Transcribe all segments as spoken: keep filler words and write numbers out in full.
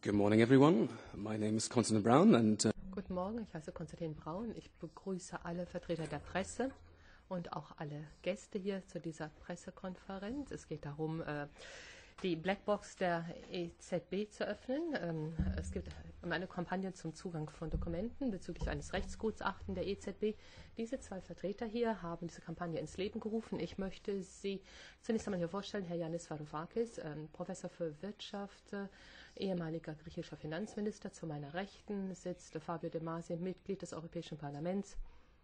Good morning, everyone. My name is Constantine Brown and uh Guten Morgen, ich heiße Konstantin Braun. Ich begrüße alle Vertreter der Presse und auch alle Gäste hier zu dieser Pressekonferenz. Es geht darum, die Blackbox der E Z B zu öffnen. Es geht um eine Kampagne zum Zugang von Dokumenten bezüglich eines Rechtsgutachtens der E Z B. Diese zwei Vertreter hier haben diese Kampagne ins Leben gerufen. Ich möchte Sie zunächst einmal hier vorstellen, Herr Yannis Varoufakis, Professor für Wirtschaft, ehemaliger griechischer Finanzminister. Zu meiner Rechten sitzt Fabio De Masi, Mitglied des Europäischen Parlaments,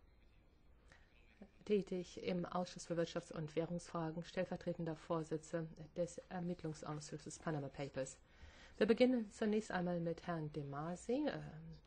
tätig im Ausschuss für Wirtschafts- und Währungsfragen, stellvertretender Vorsitzender des Ermittlungsausschusses Panama Papers. Wir beginnen zunächst einmal mit Herrn De Masi, äh,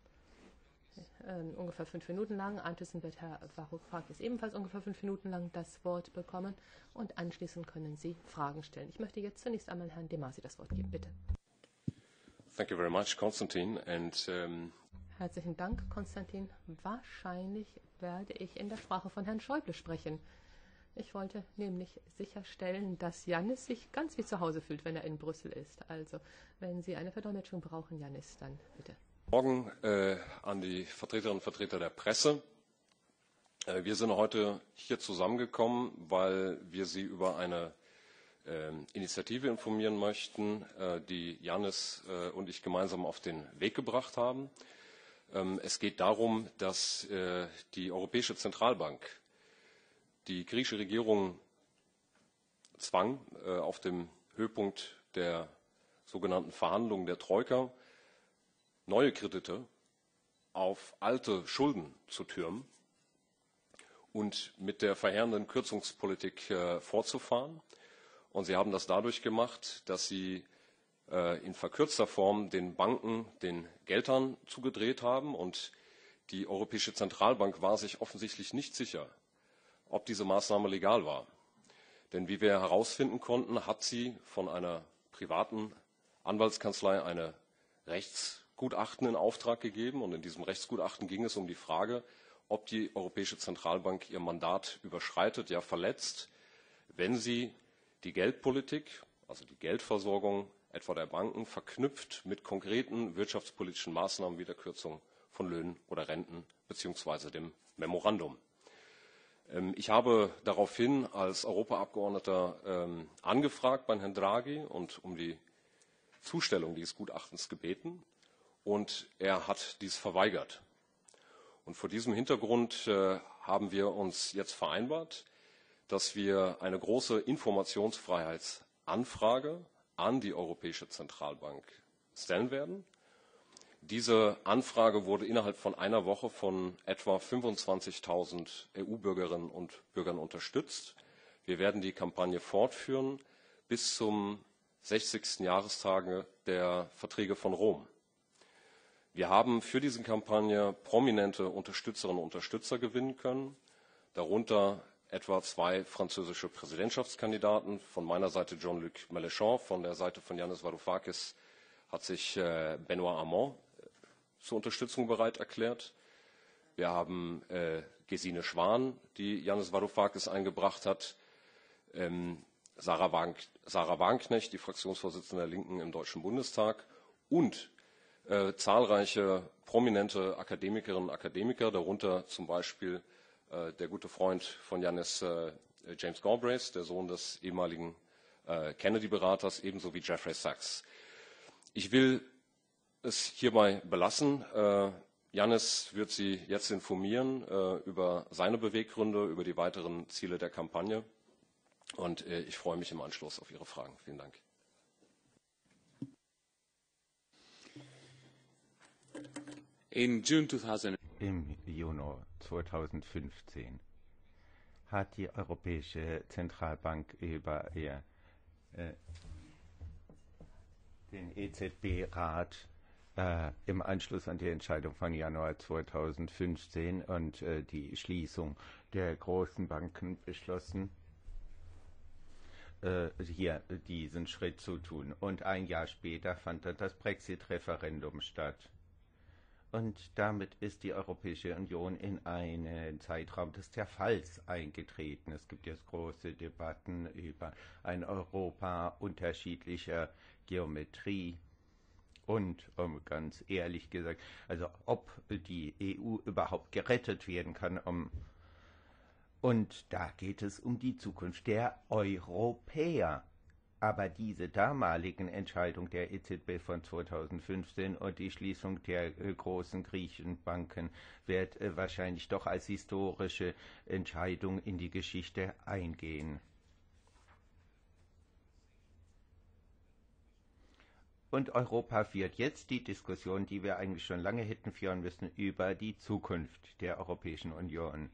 äh, ungefähr fünf Minuten lang. Anschließend wird Herr Varoufakis ebenfalls ungefähr fünf Minuten lang das Wort bekommen und anschließend können Sie Fragen stellen. Ich möchte jetzt zunächst einmal Herrn De Masi das Wort geben, bitte. Thank you very much, Konstantin. And, um Herzlichen Dank, Konstantin. Wahrscheinlich werde ich in der Sprache von Herrn Schäuble sprechen. Ich wollte nämlich sicherstellen, dass Yannis sich ganz wie zu Hause fühlt, wenn er in Brüssel ist. Also, wenn Sie eine Verdolmetschung brauchen, Yannis, dann bitte. Morgen äh, an die Vertreterinnen und Vertreter der Presse. Äh, wir sind heute hier zusammengekommen, weil wir Sie über eine äh, Initiative informieren möchten, äh, die Yannis äh, und ich gemeinsam auf den Weg gebracht haben. Es geht darum, dass die Europäische Zentralbank die griechische Regierung zwang, auf dem Höhepunkt der sogenannten Verhandlungen der Troika neue Kredite auf alte Schulden zu türmen und mit der verheerenden Kürzungspolitik fortzufahren. Und sie haben das dadurch gemacht, dass sie in verkürzter Form den Banken den Geldhahn zugedreht haben. Und die Europäische Zentralbank war sich offensichtlich nicht sicher, ob diese Maßnahme legal war. Denn wie wir herausfinden konnten, hat sie von einer privaten Anwaltskanzlei eine Rechtsgutachten in Auftrag gegeben. Und in diesem Rechtsgutachten ging es um die Frage, ob die Europäische Zentralbank ihr Mandat überschreitet, ja verletzt, wenn sie die Geldpolitik, also die Geldversorgung etwa der Banken, verknüpft mit konkreten wirtschaftspolitischen Maßnahmen wie der Kürzung von Löhnen oder Renten beziehungsweise dem Memorandum. Ich habe daraufhin als Europaabgeordneter angefragt bei Herrn Draghi und um die Zustellung dieses Gutachtens gebeten, und er hat dies verweigert. Und vor diesem Hintergrund haben wir uns jetzt vereinbart, dass wir eine große Informationsfreiheitsanfrage an die Europäische Zentralbank stellen werden. Diese Anfrage wurde innerhalb von einer Woche von etwa fünfundzwanzigtausend E U-Bürgerinnen und Bürgern unterstützt. Wir werden die Kampagne fortführen bis zum sechzigsten Jahrestag der Verträge von Rom. Wir haben für diese Kampagne prominente Unterstützerinnen und Unterstützer gewinnen können, darunter etwa zwei französische Präsidentschaftskandidaten. Von meiner Seite Jean-Luc Mélenchon, von der Seite von Yannis Varoufakis hat sich Benoît Hamon zur Unterstützung bereit erklärt. Wir haben äh, Gesine Schwan, die Yannis Varoufakis eingebracht hat, ähm, Sarah, Wagen, Sarah Wagenknecht, die Fraktionsvorsitzende der Linken im Deutschen Bundestag, und äh, zahlreiche prominente Akademikerinnen und Akademiker, darunter zum Beispiel der gute Freund von Yannis, äh, James Galbraith, der Sohn des ehemaligen äh, Kennedy-Beraters, ebenso wie Jeffrey Sachs. Ich will es hierbei belassen. Äh, Yannis wird Sie jetzt informieren äh, über seine Beweggründe, über die weiteren Ziele der Kampagne. Und äh, ich freue mich im Anschluss auf Ihre Fragen. Vielen Dank. In June two thousand Im Juni zweitausendfünfzehn hat die Europäische Zentralbank über ihr, äh, den E Z B-Rat äh, im Anschluss an die Entscheidung von Januar zweitausendfünfzehn und äh, die Schließung der großen Banken beschlossen, äh, hier diesen Schritt zu tun. Und ein Jahr später fand dann das Brexit-Referendum statt. Und damit ist die Europäische Union in einen Zeitraum des Zerfalls eingetreten. Es gibt jetzt große Debatten über ein Europa unterschiedlicher Geometrie Und um, ganz ehrlich gesagt, also ob die E U überhaupt gerettet werden kann. Um, und da geht es um die Zukunft der Europäer. Aber diese damaligen Entscheidung der E Z B von zweitausendfünfzehn und die Schließung der äh, großen griechischen Banken wird äh, wahrscheinlich doch als historische Entscheidung in die Geschichte eingehen. Und Europa führt jetzt die Diskussion, die wir eigentlich schon lange hätten führen müssen, über die Zukunft der Europäischen Union.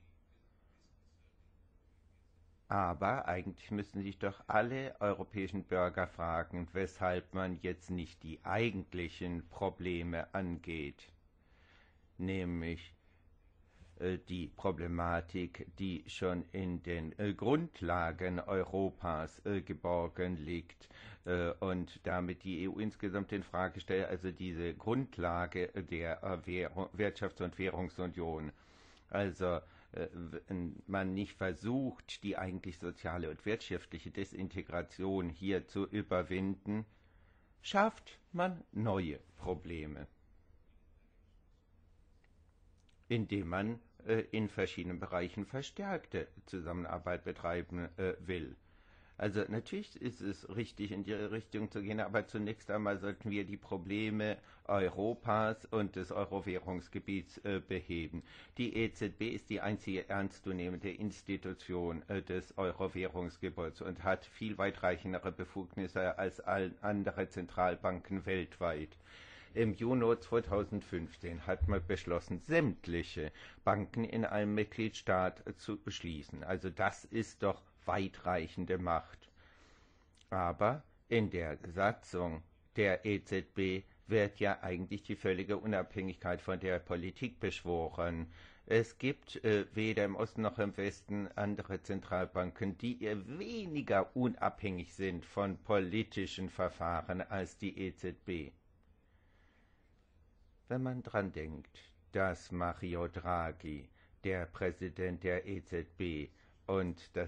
Aber eigentlich müssen sich doch alle europäischen Bürger fragen, weshalb man jetzt nicht die eigentlichen Probleme angeht, nämlich äh, die Problematik, die schon in den äh, Grundlagen Europas äh, geborgen liegt äh, und damit die E U insgesamt in Frage stellt, also diese Grundlage der äh, Währung, Wirtschafts- und Währungsunion. Also wenn man nicht versucht, die eigentlich soziale und wirtschaftliche Desintegration hier zu überwinden, schafft man neue Probleme, indem man äh, in verschiedenen Bereichen verstärkte Zusammenarbeit betreiben äh, will. Also natürlich ist es richtig, in die Richtung zu gehen, aber zunächst einmal sollten wir die Probleme Europas und des Euro-Währungsgebiets äh, beheben. Die E Z B ist die einzige ernstzunehmende Institution äh, des Euro-Währungsgebiets und hat viel weitreichendere Befugnisse als all andere Zentralbanken weltweit. Im Juni zweitausendfünfzehn hat man beschlossen, sämtliche Banken in einem Mitgliedstaat zu beschließen. Also das ist doch weitreichende Macht. Aber in der Satzung der E Z B wird ja eigentlich die völlige Unabhängigkeit von der Politik beschworen. Es gibt äh, weder im Osten noch im Westen andere Zentralbanken, die weniger unabhängig sind von politischen Verfahren als die E Z B. Wenn man dran denkt, dass Mario Draghi, der Präsident der E Z B, und das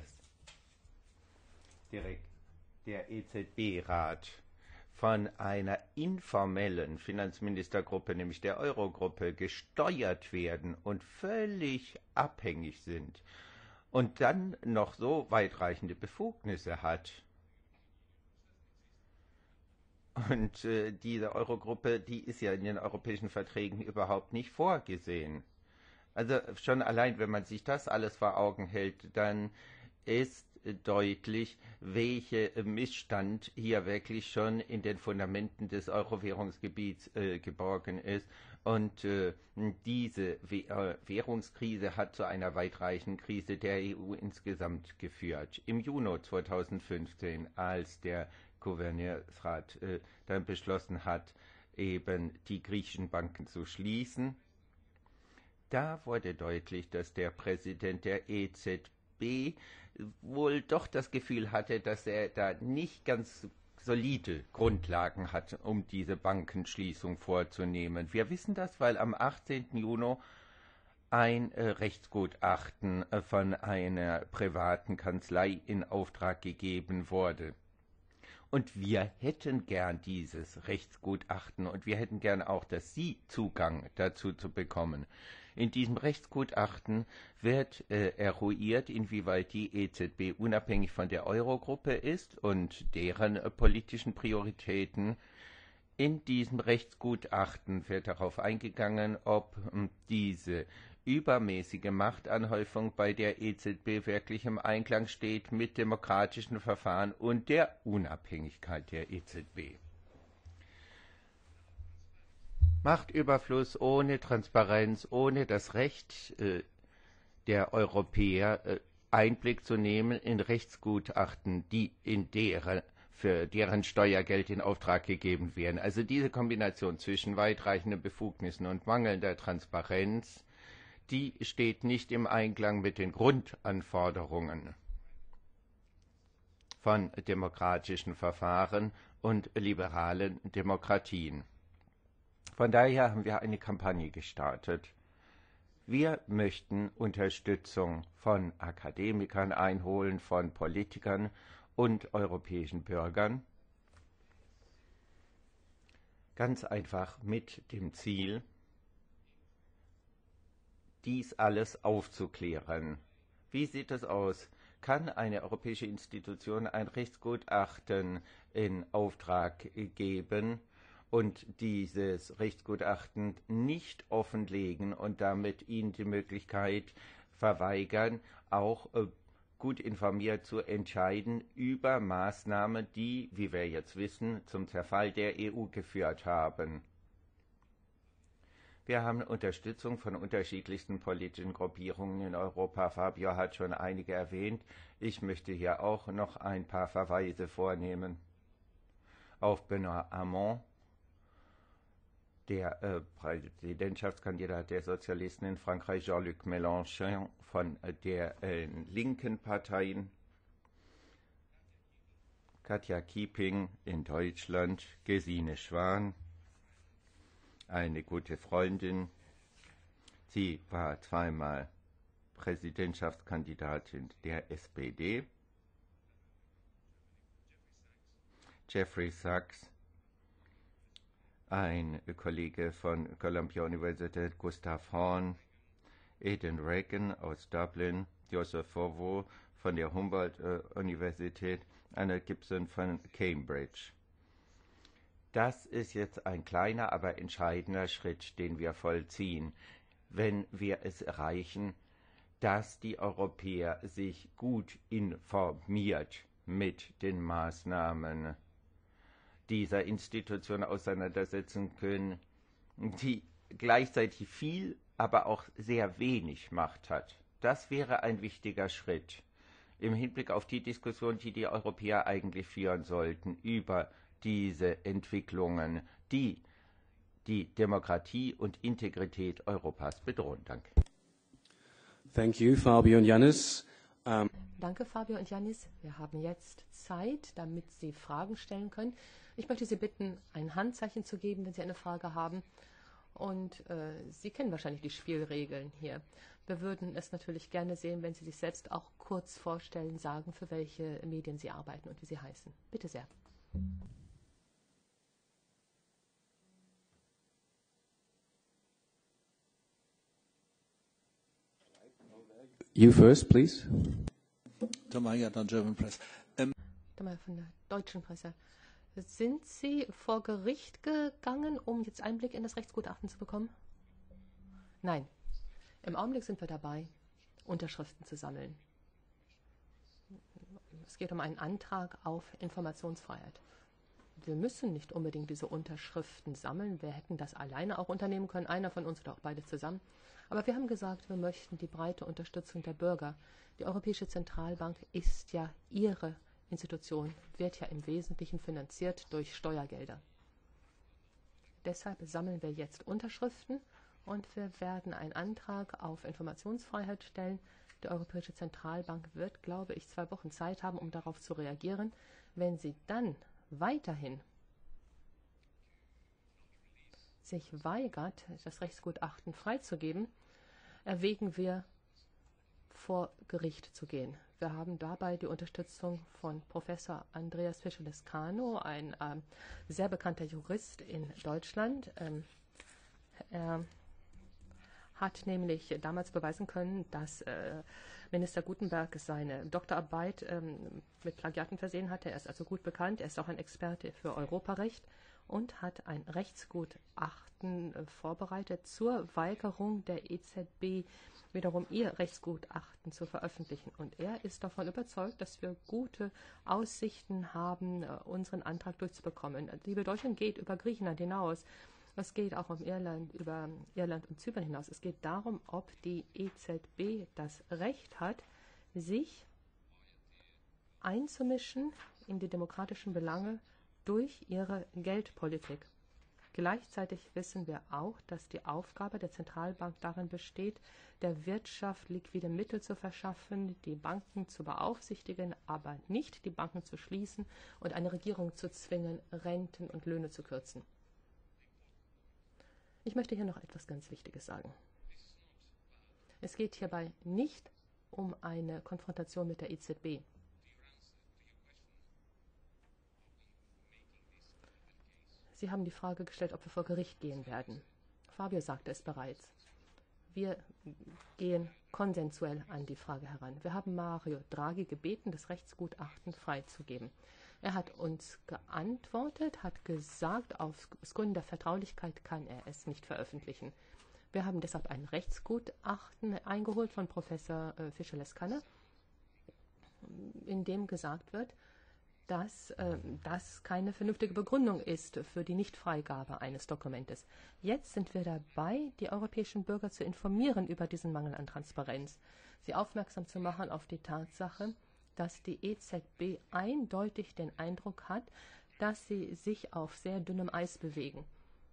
direkt der E Z B-Rat von einer informellen Finanzministergruppe, nämlich der Eurogruppe, gesteuert werden und völlig abhängig sind und dann noch so weitreichende Befugnisse hat. Und äh, diese Eurogruppe, die ist ja in den europäischen Verträgen überhaupt nicht vorgesehen. Also schon allein, wenn man sich das alles vor Augen hält, dann ist deutlich, welcher Missstand hier wirklich schon in den Fundamenten des Euro-Währungsgebiets äh, geborgen ist. Und äh, diese Währungskrise hat zu einer weitreichenden Krise der E U insgesamt geführt. Im Juni zweitausendfünfzehn, als der Gouverneursrat äh, dann beschlossen hat, eben die griechischen Banken zu schließen, da wurde deutlich, dass der Präsident der E Z B wohl doch das Gefühl hatte, dass er da nicht ganz solide Grundlagen hat, um diese Bankenschließung vorzunehmen. Wir wissen das, weil am achtzehnten Juni ein äh, Rechtsgutachten äh, von einer privaten Kanzlei in Auftrag gegeben wurde. Und wir hätten gern dieses Rechtsgutachten und wir hätten gern auch, dass Sie Zugang dazu zu bekommen. In diesem Rechtsgutachten wird äh, eruiert, inwieweit die E Z B unabhängig von der Eurogruppe ist und deren äh, politischen Prioritäten. In diesem Rechtsgutachten wird darauf eingegangen, ob äh, diese übermäßige Machtanhäufung bei der E Z B wirklich im Einklang steht mit demokratischen Verfahren und der Unabhängigkeit der E Z B. Machtüberfluss ohne Transparenz, ohne das Recht äh, der Europäer äh, Einblick zu nehmen in Rechtsgutachten, die in deren, für deren Steuergeld in Auftrag gegeben werden. Also diese Kombination zwischen weitreichenden Befugnissen und mangelnder Transparenz, die steht nicht im Einklang mit den Grundanforderungen von demokratischen Verfahren und liberalen Demokratien. Von daher haben wir eine Kampagne gestartet. Wir möchten Unterstützung von Akademikern einholen, von Politikern und europäischen Bürgern. Ganz einfach mit dem Ziel, dies alles aufzuklären. Wie sieht es aus? Kann eine europäische Institution ein Rechtsgutachten in Auftrag geben und dieses Rechtsgutachten nicht offenlegen und damit ihnen die Möglichkeit verweigern, auch äh, gut informiert zu entscheiden über Maßnahmen, die, wie wir jetzt wissen, zum Zerfall der E U geführt haben? Wir haben Unterstützung von unterschiedlichsten politischen Gruppierungen in Europa. Fabio hat schon einige erwähnt. Ich möchte hier auch noch ein paar Verweise vornehmen auf Benoît Hamon, der äh, Präsidentschaftskandidat der Sozialisten in Frankreich, Jean-Luc Mélenchon von äh, der äh, linken Parteien, Katja Kieping in Deutschland, Gesine Schwan, eine gute Freundin. Sie war zweimal Präsidentschaftskandidatin der S P D. Jeffrey Sachs, ein Kollege von Columbia Universität, Gustav Horn, Aidan Regan aus Dublin, Joseph Fovo von der Humboldt-Universität, Anna Gibson von Cambridge. Das ist jetzt ein kleiner, aber entscheidender Schritt, den wir vollziehen, wenn wir es erreichen, dass die Europäer sich gut informiert mit den Maßnahmen dieser Institution auseinandersetzen können, die gleichzeitig viel, aber auch sehr wenig Macht hat. Das wäre ein wichtiger Schritt im Hinblick auf die Diskussion, die die Europäer eigentlich führen sollten über diese Entwicklungen, die die Demokratie und Integrität Europas bedrohen. Danke. Thank you, Fabio und Yannis. Um Danke, Fabio und Yannis. Wir haben jetzt Zeit, damit Sie Fragen stellen können. Ich möchte Sie bitten, ein Handzeichen zu geben, wenn Sie eine Frage haben. Und äh, Sie kennen wahrscheinlich die Spielregeln hier. Wir würden es natürlich gerne sehen, wenn Sie sich selbst auch kurz vorstellen, sagen, für welche Medien Sie arbeiten und wie Sie heißen. Bitte sehr. You first, please. Tamaya, der German Press. Ähm Tamaya von der deutschen Presse. Sind Sie vor Gericht gegangen, um jetzt Einblick in das Rechtsgutachten zu bekommen? Nein. Im Augenblick sind wir dabei, Unterschriften zu sammeln. Es geht um einen Antrag auf Informationsfreiheit. Wir müssen nicht unbedingt diese Unterschriften sammeln. Wir hätten das alleine auch unternehmen können, einer von uns oder auch beide zusammen. Aber wir haben gesagt, wir möchten die breite Unterstützung der Bürger. Die Europäische Zentralbank ist ja Ihre Institution, wird ja im Wesentlichen finanziert durch Steuergelder. Deshalb sammeln wir jetzt Unterschriften und wir werden einen Antrag auf Informationsfreiheit stellen. Die Europäische Zentralbank wird, glaube ich, zwei Wochen Zeit haben, um darauf zu reagieren. Wenn sie dann weiterhin sich weigert, das Rechtsgutachten freizugeben, erwägen wir, vor Gericht zu gehen. Wir haben dabei die Unterstützung von Professor Andreas Fischer-Lescano, ein äh, sehr bekannter Jurist in Deutschland. Ähm, er hat nämlich damals beweisen können, dass äh, Minister Gutenberg seine Doktorarbeit ähm, mit Plagiaten versehen hatte. Er ist also gut bekannt, er ist auch ein Experte für Europarecht und hat ein Rechtsgutachten äh, vorbereitet zur Weigerung der E Z B, wiederum ihr Rechtsgutachten zu veröffentlichen. Und er ist davon überzeugt, dass wir gute Aussichten haben, äh, unseren Antrag durchzubekommen. Die Bedeutung geht über Griechenland hinaus. Es geht auch um Irland, über Irland und Zypern hinaus. Es geht darum, ob die E Z B das Recht hat, sich einzumischen in die demokratischen Belange durch ihre Geldpolitik. Gleichzeitig wissen wir auch, dass die Aufgabe der Zentralbank darin besteht, der Wirtschaft liquide Mittel zu verschaffen, die Banken zu beaufsichtigen, aber nicht die Banken zu schließen und eine Regierung zu zwingen, Renten und Löhne zu kürzen. Ich möchte hier noch etwas ganz Wichtiges sagen. Es geht hierbei nicht um eine Konfrontation mit der E Z B. Sie haben die Frage gestellt, ob wir vor Gericht gehen werden. Fabio sagte es bereits. Wir gehen konsensuell an die Frage heran. Wir haben Mario Draghi gebeten, das Rechtsgutachten freizugeben. Er hat uns geantwortet, hat gesagt, aus Gründen der Vertraulichkeit kann er es nicht veröffentlichen. Wir haben deshalb ein Rechtsgutachten eingeholt von Professor äh, Fischer-Leskanne, in dem gesagt wird, dass äh, das keine vernünftige Begründung ist für die Nichtfreigabe eines Dokumentes. Jetzt sind wir dabei, die europäischen Bürger zu informieren über diesen Mangel an Transparenz, sie aufmerksam zu machen auf die Tatsache, dass die E Z B eindeutig den Eindruck hat, dass sie sich auf sehr dünnem Eis bewegen.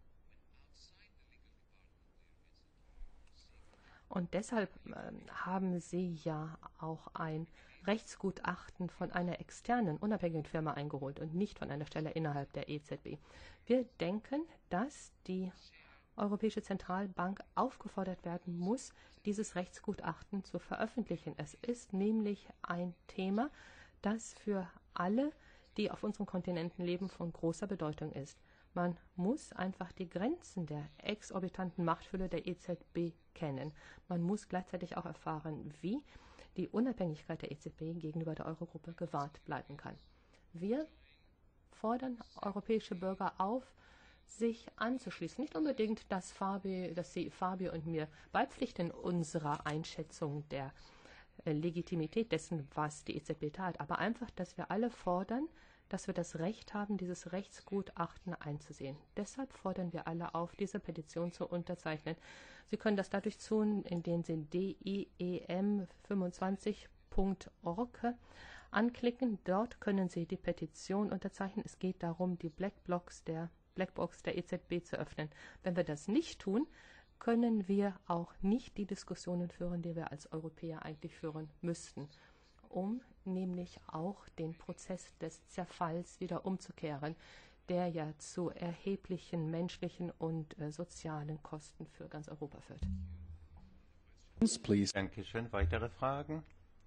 Und deshalb äh, haben sie ja auch ein Rechtsgutachten von einer externen, unabhängigen Firma eingeholt und nicht von einer Stelle innerhalb der E Z B. Wir denken, dass die Europäische Zentralbank aufgefordert werden muss, dieses Rechtsgutachten zu veröffentlichen. Es ist nämlich ein Thema, das für alle, die auf unserem Kontinenten leben, von großer Bedeutung ist. Man muss einfach die Grenzen der exorbitanten Machtfülle der E Z B kennen. Man muss gleichzeitig auch erfahren, wie die Unabhängigkeit der E Z B gegenüber der Eurogruppe gewahrt bleiben kann. Wir fordern europäische Bürger auf, sich anzuschließen. Nicht unbedingt, dass, Fabi, dass Sie Fabio und mir beipflichten unserer Einschätzung der äh, Legitimität dessen, was die E Z B tat, aber einfach, dass wir alle fordern, dass wir das Recht haben, dieses Rechtsgutachten einzusehen. Deshalb fordern wir alle auf, diese Petition zu unterzeichnen. Sie können das dadurch tun, indem Sie D I E M fünfundzwanzig punkt org anklicken. Dort können Sie die Petition unterzeichnen. Es geht darum, die Blackbox der, Blackbox der E Z B zu öffnen. Wenn wir das nicht tun, können wir auch nicht die Diskussionen führen, die wir als Europäer eigentlich führen müssten, um nämlich auch den Prozess des Zerfalls wieder umzukehren, der ja zu erheblichen menschlichen und äh, sozialen Kosten für ganz Europa führt. Please. Dankeschön. Weitere Fragen?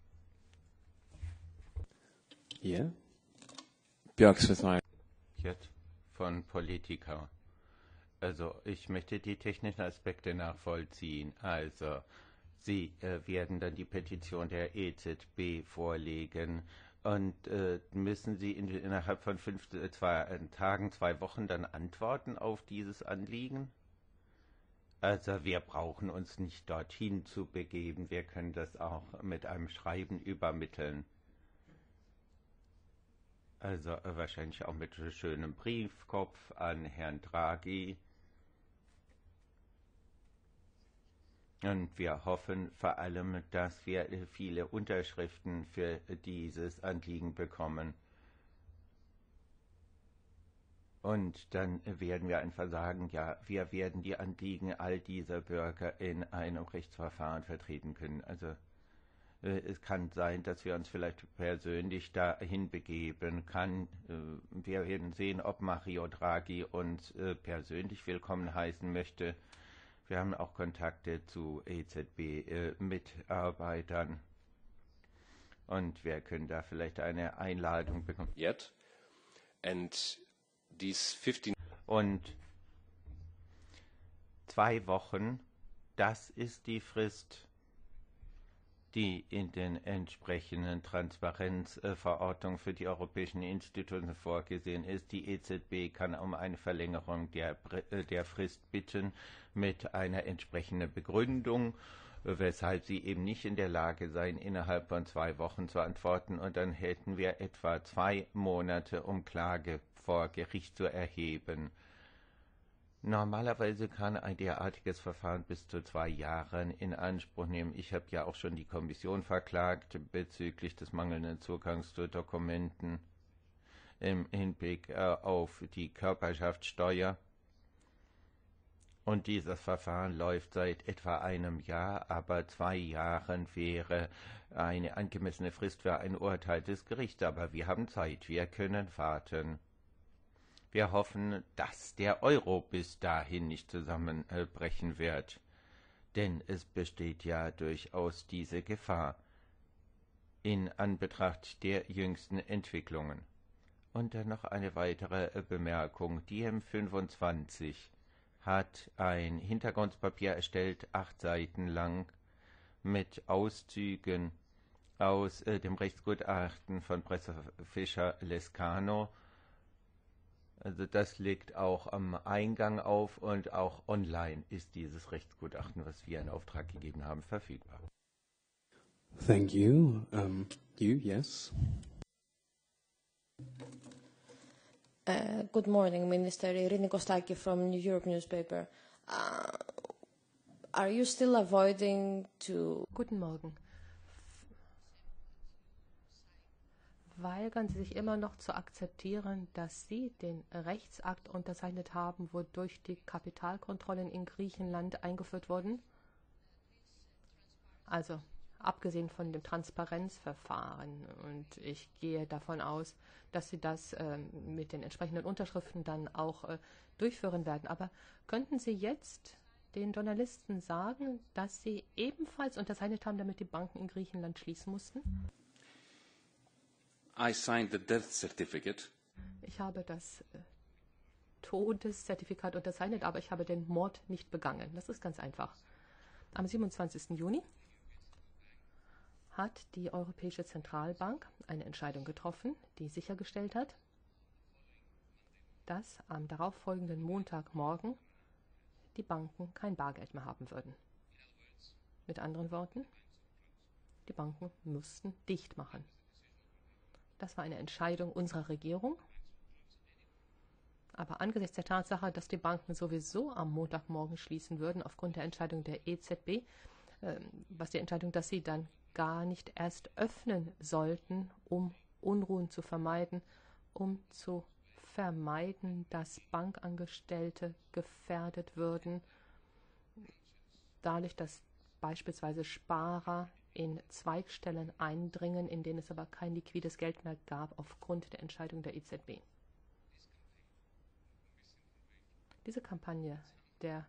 Yeah. Björk Svethai. Jetzt von Politiker. Also ich möchte die technischen Aspekte nachvollziehen. Also Sie äh, werden dann die Petition der E Z B vorlegen und äh, müssen Sie in, innerhalb von fünf äh, zwei, äh, Tagen, zwei Wochen dann antworten auf dieses Anliegen? Also wir brauchen uns nicht dorthin zu begeben, wir können das auch mit einem Schreiben übermitteln. Also äh, wahrscheinlich auch mit schönem Briefkopf an Herrn Draghi. Und wir hoffen vor allem, dass wir viele Unterschriften für dieses Anliegen bekommen. Und dann werden wir einfach sagen, ja, wir werden die Anliegen all dieser Bürger in einem Rechtsverfahren vertreten können. Also äh, es kann sein, dass wir uns vielleicht persönlich dahin begeben kann. Äh, wir werden sehen, ob Mario Draghi uns äh, persönlich willkommen heißen möchte. Wir haben auch Kontakte zu E Z B-Mitarbeitern und wir können da vielleicht eine Einladung bekommen. Yet. And these fifteen Und zwei Wochen, das ist die Frist, die in den entsprechenden Transparenzverordnungen für die europäischen Institutionen vorgesehen ist. Die E Z B kann um eine Verlängerung der, der Frist bitten mit einer entsprechenden Begründung, weshalb sie eben nicht in der Lage seien, innerhalb von zwei Wochen zu antworten. Und dann hätten wir etwa zwei Monate, um Klage vor Gericht zu erheben. Normalerweise kann ein derartiges Verfahren bis zu zwei Jahren in Anspruch nehmen. Ich habe ja auch schon die Kommission verklagt bezüglich des mangelnden Zugangs zu Dokumenten im Hinblick äh, auf die Körperschaftssteuer. Und dieses Verfahren läuft seit etwa einem Jahr, aber zwei Jahren wäre eine angemessene Frist für ein Urteil des Gerichts. Aber wir haben Zeit, wir können warten. Wir hoffen, dass der Euro bis dahin nicht zusammenbrechen wird, denn es besteht ja durchaus diese Gefahr in Anbetracht der jüngsten Entwicklungen. Und dann noch eine weitere Bemerkung. Die M fünfundzwanzig hat ein Hintergrundpapier erstellt, acht Seiten lang, mit Auszügen aus äh, dem Rechtsgutachten von Professor Fischer-Lescano. Also das liegt auch am Eingang auf und auch online ist dieses Rechtsgutachten, was wir in Auftrag gegeben haben, verfügbar. Thank you. Um, you, yes. Uh, good morning, Minister. Irini Kostaki from New Europe newspaper. Uh, are you still avoiding to... Guten Morgen. Weigern Sie sich immer noch zu akzeptieren, dass Sie den Rechtsakt unterzeichnet haben, wodurch die Kapitalkontrollen in Griechenland eingeführt wurden? Also, abgesehen von dem Transparenzverfahren. Und ich gehe davon aus, dass Sie das äh, mit den entsprechenden Unterschriften dann auch äh, durchführen werden. Aber könnten Sie jetzt den Journalisten sagen, dass Sie ebenfalls unterzeichnet haben, damit die Banken in Griechenland schließen mussten? I signed the death certificate. Ich habe das äh, Todeszertifikat unterzeichnet, aber ich habe den Mord nicht begangen. Das ist ganz einfach. Am siebenundzwanzigsten Juni hat die Europäische Zentralbank eine Entscheidung getroffen, die sichergestellt hat, dass am darauffolgenden Montagmorgen die Banken kein Bargeld mehr haben würden. Mit anderen Worten, die Banken mussten dicht machen. Das war eine Entscheidung unserer Regierung. Aber angesichts der Tatsache, dass die Banken sowieso am Montagmorgen schließen würden, aufgrund der Entscheidung der E Z B, äh, was die Entscheidung, dass sie dann gar nicht erst öffnen sollten, um Unruhen zu vermeiden, um zu vermeiden, dass Bankangestellte gefährdet würden, dadurch, dass beispielsweise Sparer in Zweigstellen eindringen, in denen es aber kein liquides Geld mehr gab aufgrund der Entscheidung der E Z B. Diese Kampagne der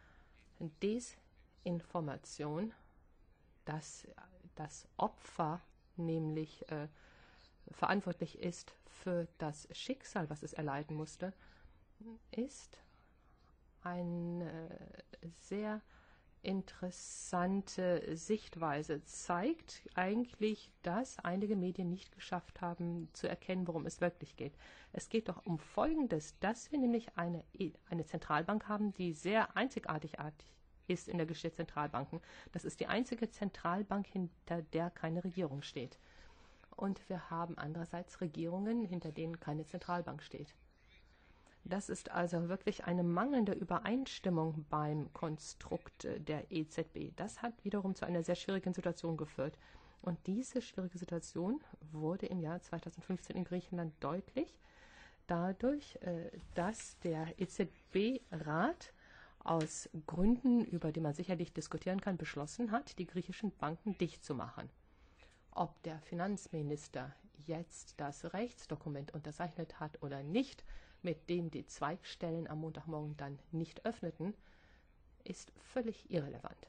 Desinformation, dass das Opfer nämlich äh, verantwortlich ist für das Schicksal, was es erleiden musste, ist eine sehr interessante Sichtweise, zeigt eigentlich, dass einige Medien nicht geschafft haben, zu erkennen, worum es wirklich geht. Es geht doch um Folgendes, dass wir nämlich eine, eine Zentralbank haben, die sehr einzigartig ist in der Geschichte der Zentralbanken. Das ist die einzige Zentralbank, hinter der keine Regierung steht. Und wir haben andererseits Regierungen, hinter denen keine Zentralbank steht. Das ist also wirklich eine mangelnde Übereinstimmung beim Konstrukt der E Z B. Das hat wiederum zu einer sehr schwierigen Situation geführt. Und diese schwierige Situation wurde im Jahr zweitausendfünfzehn in Griechenland deutlich, dadurch, dass der E Z B-Rat aus Gründen, über die man sicherlich diskutieren kann, beschlossen hat, die griechischen Banken dicht zu machen. Ob der Finanzminister jetzt das Rechtsdokument unterzeichnet hat oder nicht, mit dem die Zweigstellen am Montagmorgen dann nicht öffneten, ist völlig irrelevant.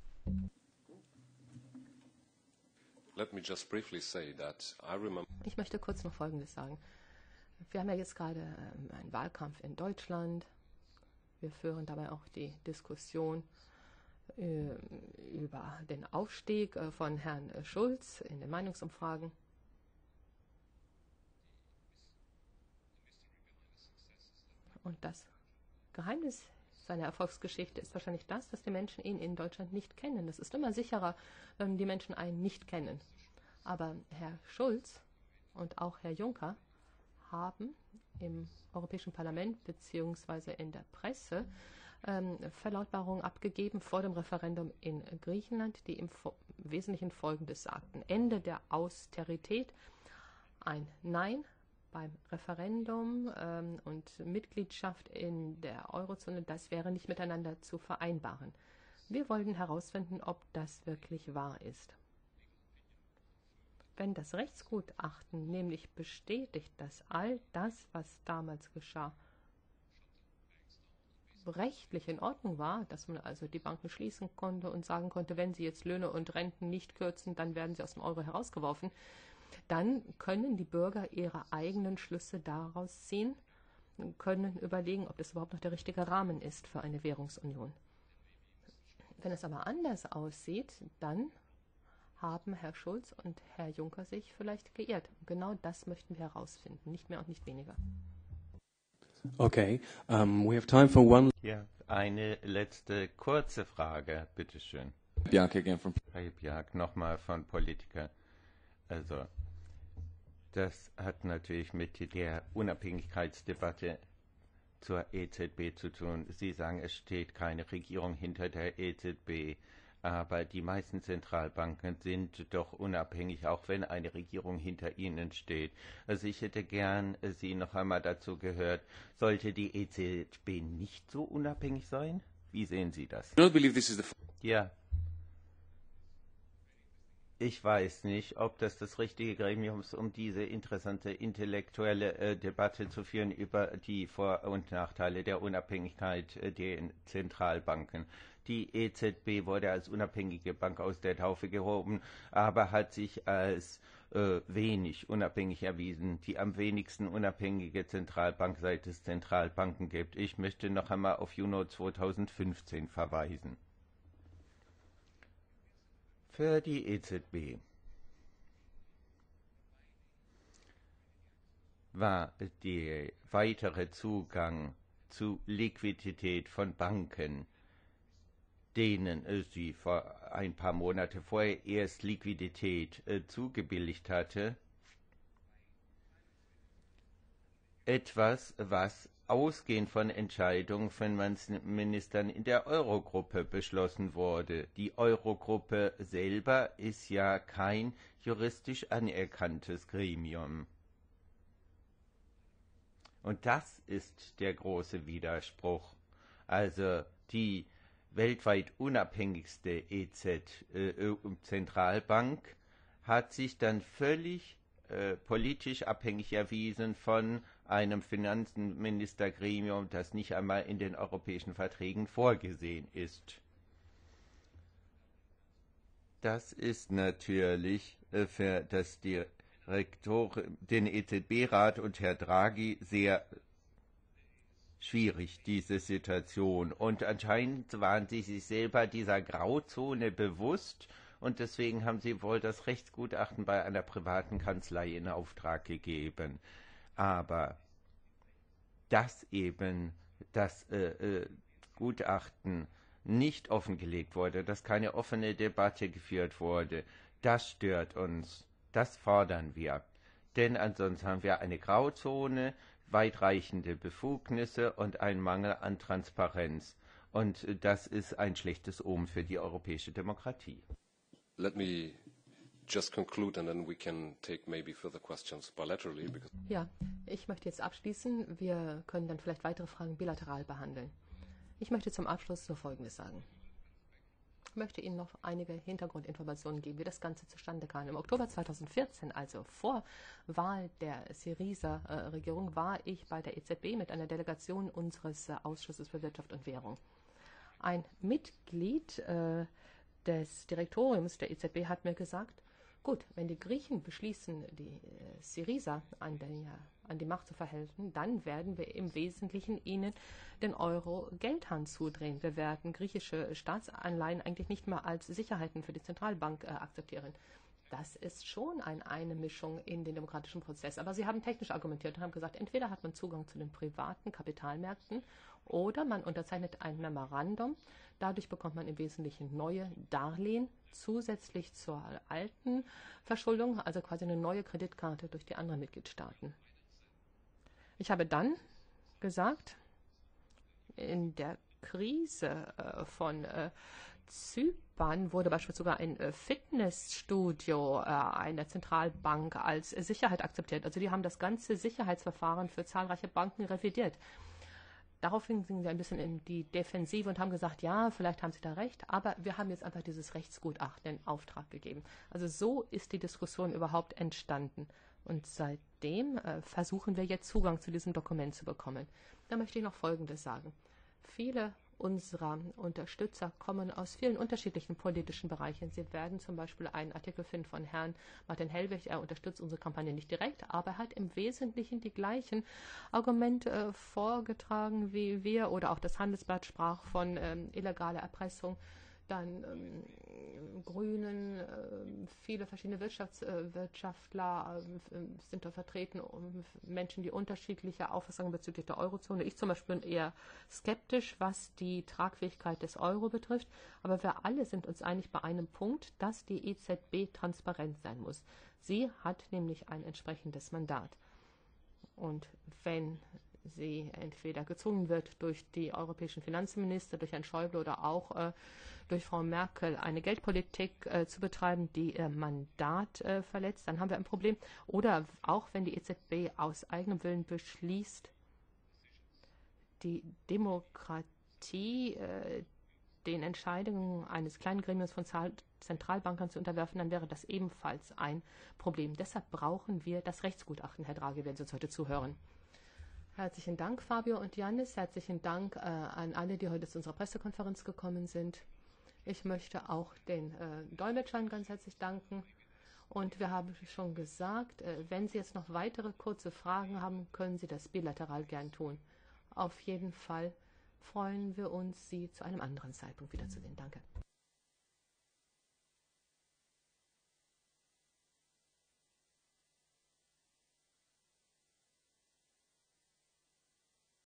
Let me just briefly say that I remember. Ich möchte kurz noch Folgendes sagen. Wir haben ja jetzt gerade ähm, einen Wahlkampf in Deutschland. Wir führen dabei auch die Diskussion äh, über den Aufstieg äh, von Herrn äh, Schulz in den Meinungsumfragen. Und das Geheimnis seiner Erfolgsgeschichte ist wahrscheinlich das, dass die Menschen ihn in Deutschland nicht kennen. Es ist immer sicherer, wenn die Menschen einen nicht kennen. Aber Herr Schulz und auch Herr Juncker haben im Europäischen Parlament bzw. in der Presse ähm, Verlautbarungen abgegeben vor dem Referendum in Griechenland, die im Wesentlichen Folgendes sagten. Ende der Austerität, ein Nein beim Referendum ähm, und Mitgliedschaft in der Eurozone, das wäre nicht miteinander zu vereinbaren. Wir wollten herausfinden, ob das wirklich wahr ist. Wenn das Rechtsgutachten nämlich bestätigt, dass all das, was damals geschah, rechtlich in Ordnung war, dass man also die Banken schließen konnte und sagen konnte, wenn sie jetzt Löhne und Renten nicht kürzen, dann werden sie aus dem Euro herausgeworfen, dann können die Bürger ihre eigenen Schlüsse daraus ziehen, können überlegen, ob das überhaupt noch der richtige Rahmen ist für eine Währungsunion. Wenn es aber anders aussieht, dann haben Herr Schulz und Herr Juncker sich vielleicht geirrt. Und genau das möchten wir herausfinden, nicht mehr und nicht weniger. Okay, um, we have time for one. Ja, eine letzte kurze Frage, bitteschön. Bjark again from Herr Bjark, nochmal von Politiker. Also, das hat natürlich mit der Unabhängigkeitsdebatte zur E Z B zu tun. Sie sagen, es steht keine Regierung hinter der E Z B, aber die meisten Zentralbanken sind doch unabhängig, auch wenn eine Regierung hinter ihnen steht. Also ich hätte gern Sie noch einmal dazu gehört, sollte die E Z B nicht so unabhängig sein? Wie sehen Sie das? I don't believe this is the Ja. Ich weiß nicht, ob das das richtige Gremium ist, um diese interessante intellektuelle äh, Debatte zu führen über die Vor- und Nachteile der Unabhängigkeit äh, der Zentralbanken. Die E Z B wurde als unabhängige Bank aus der Taufe gehoben, aber hat sich als äh, wenig unabhängig erwiesen. Die am wenigsten unabhängige Zentralbank, seit es Zentralbanken gibt. Ich möchte noch einmal auf Juni zweitausendfünfzehn verweisen. Für die E Z B war der weitere Zugang zu Liquidität von Banken, denen sie vor ein paar Monate vorher erst Liquidität äh, zugebilligt hatte, etwas, was ausgehend von Entscheidungen von Finanzministern in der Eurogruppe beschlossen wurde. Die Eurogruppe selber ist ja kein juristisch anerkanntes Gremium. Und das ist der große Widerspruch. Also die weltweit unabhängigste E Z Zentralbank hat sich dann völlig äh, politisch abhängig erwiesen von einem Finanzministergremium, das nicht einmal in den europäischen Verträgen vorgesehen ist. Das ist natürlich äh, für das Direktor, den E Z B-Rat und Herr Draghi sehr schwierig, diese Situation. Und anscheinend waren sie sich selber dieser Grauzone bewusst und deswegen haben sie wohl das Rechtsgutachten bei einer privaten Kanzlei in Auftrag gegeben. Aber dass eben das äh, äh, Gutachten nicht offengelegt wurde, dass keine offene Debatte geführt wurde, das stört uns, das fordern wir. Denn ansonsten haben wir eine Grauzone, weitreichende Befugnisse und einen Mangel an Transparenz. Und das ist ein schlechtes Omen für die europäische Demokratie. Let me just conclude and then we can take maybe further questions bilaterally. Because Ja, ich möchte jetzt abschließen. Wir können dann vielleicht weitere Fragen bilateral behandeln. Ich möchte zum Abschluss nur Folgendes sagen. Ich möchte Ihnen noch einige Hintergrundinformationen geben, wie das Ganze zustande kam. Im Oktober zweitausendvierzehn, also vor Wahl der Syriza-Regierung, war ich bei der E Z B mit einer Delegation unseres Ausschusses für Wirtschaft und Währung. Ein Mitglied äh, des Direktoriums der E Z B hat mir gesagt, gut, wenn die Griechen beschließen, die äh, Syriza an, an die Macht zu verhelfen, dann werden wir im Wesentlichen ihnen den Euro-Geldhahn zudrehen. Wir werden griechische Staatsanleihen eigentlich nicht mehr als Sicherheiten für die Zentralbank äh, akzeptieren. Das ist schon ein, eine Mischung in den demokratischen Prozess. Aber sie haben technisch argumentiert und haben gesagt, entweder hat man Zugang zu den privaten Kapitalmärkten oder man unterzeichnet ein Memorandum. Dadurch bekommt man im Wesentlichen neue Darlehen zusätzlich zur alten Verschuldung, also quasi eine neue Kreditkarte durch die anderen Mitgliedstaaten. Ich habe dann gesagt, in der Krise äh, von äh, Zypern wurde beispielsweise sogar ein äh, Fitnessstudio äh, einer Zentralbank als äh, Sicherheit akzeptiert. Also die haben das ganze Sicherheitsverfahren für zahlreiche Banken revidiert. Daraufhin sind sie ein bisschen in die Defensive und haben gesagt, ja, vielleicht haben sie da recht, aber wir haben jetzt einfach dieses Rechtsgutachten in Auftrag gegeben. Also so ist die Diskussion überhaupt entstanden. Und seitdem äh, versuchen wir jetzt Zugang zu diesem Dokument zu bekommen. Da möchte ich noch Folgendes sagen. Viele unserer Unterstützer kommen aus vielen unterschiedlichen politischen Bereichen. Sie werden zum Beispiel einen Artikel finden von Herrn Martin Hellwig. Er unterstützt unsere Kampagne nicht direkt, aber er hat im Wesentlichen die gleichen Argumente äh, vorgetragen wie wir, oder auch das Handelsblatt sprach von ähm, illegaler Erpressung. Dann ähm, Grünen, äh, viele verschiedene Wirtschafts-, äh, Wirtschaftler äh, sind da vertreten, um Menschen, die unterschiedliche Auffassungen bezüglich der Eurozone. Ich zum Beispiel bin eher skeptisch, was die Tragfähigkeit des Euro betrifft. Aber wir alle sind uns einig bei einem Punkt, dass die E Z B transparent sein muss. Sie hat nämlich ein entsprechendes Mandat. Und wenn sie entweder gezwungen wird durch die europäischen Finanzminister, durch Herrn Schäuble oder auch äh, durch Frau Merkel eine Geldpolitik äh, zu betreiben, die ihr Mandat äh, verletzt, dann haben wir ein Problem. Oder auch wenn die E Z B aus eigenem Willen beschließt, die Demokratie äh, den Entscheidungen eines kleinen Gremiums von Zentralbankern zu unterwerfen, dann wäre das ebenfalls ein Problem. Deshalb brauchen wir das Rechtsgutachten, Herr Draghi, wenn Sie uns heute zuhören. Herzlichen Dank, Fabio und Yannis. Herzlichen Dank äh, an alle, die heute zu unserer Pressekonferenz gekommen sind. Ich möchte auch den äh, Dolmetschern ganz herzlich danken. Und wir haben schon gesagt, äh, wenn Sie jetzt noch weitere kurze Fragen haben, können Sie das bilateral gern tun. Auf jeden Fall freuen wir uns, Sie zu einem anderen Zeitpunkt wiederzusehen. Danke.